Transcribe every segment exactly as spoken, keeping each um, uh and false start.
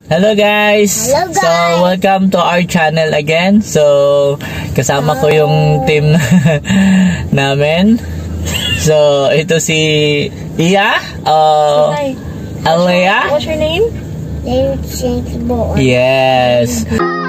Hello guys! Hello guys! So, welcome to our channel again. So, kasama ko yung team namin. So, ito si Iya, uh, Hi. Alea. What's your name? Name James Boy. Yes.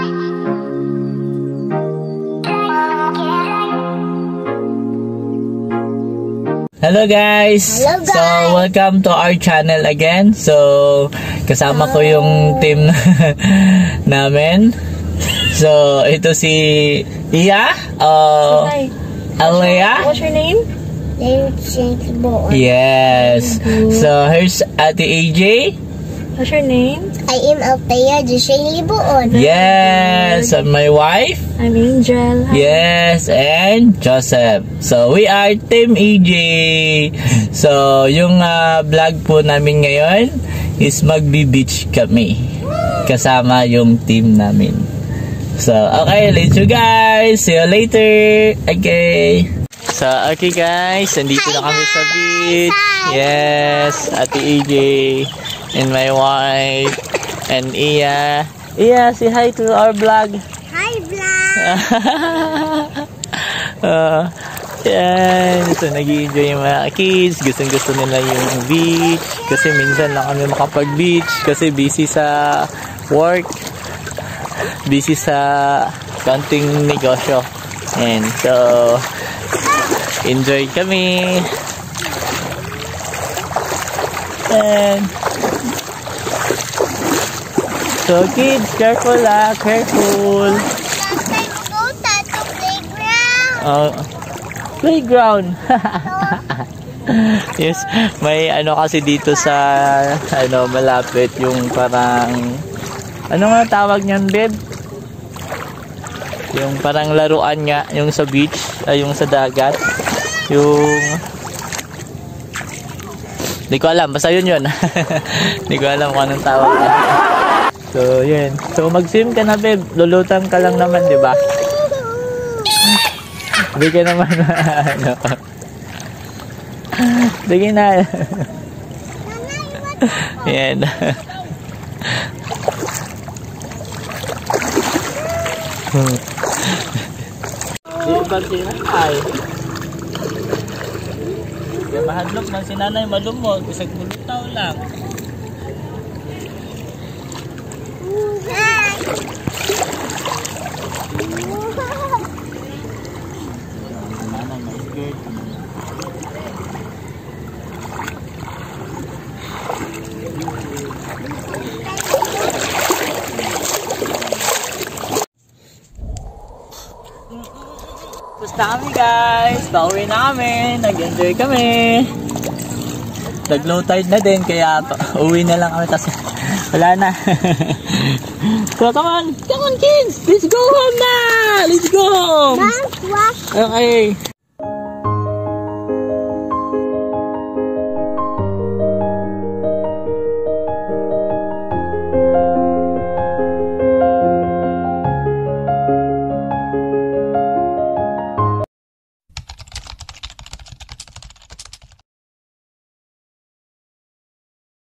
Hello guys! Hello guys! So, welcome to our channel again. So, kasama ko yung team namin. So, ito si Iya, uh, Hi. Alea. What's your name? Name James Boy. Yes. So, here's Ate A J. What's your name? I am Althea Jishane Libuon. Yes. And my wife. I'm Angel. Hi. Yes, and Joseph. So, we are Team E J. So, yung uh, vlog po namin ngayon is magbi-beach kami. Kasama yung team namin. So, okay, let's go guys. See you later. Okay. So, okay guys, nandito na kami sa beach. Yes, Ate E J and my wife and Iya. Iya, say hi to our vlog. Hi, vlog! uh, yan. So, nag-i-enjoy yung mga kids. Gustong-gusto nila yung beach. Kasi minsan lang kami makapag-beach. Kasi busy sa work. Busy sa counting negosyo. And so, enjoy kami. And so, kids, careful ah. Careful. Uh, playground. Yes, may ano kasi dito sa ano malapit yung parang ano nga tawag niyan, babe? Yung parang laruan nga yung sa beach, ay yung sa dagat. Yung hindi ko alam, basta yun yun. Hindi ko alam kung anong tawag niya. So, yun. So, mag-swim ka na, babe. Lulutan ka lang naman, di ba? Hindi ka naman ano. Sige na. Yan. Di ba sinanay? Kaya mahadlok ng sinanay malumog. Isang bulutaw lang. Basta kami guys, pauwi na kami, nag-enjoy kami. Nag-low tide na din, kaya uwi na lang kami kasi wala na. So come on, come on kids, let's go home na! Let's go home! Okay.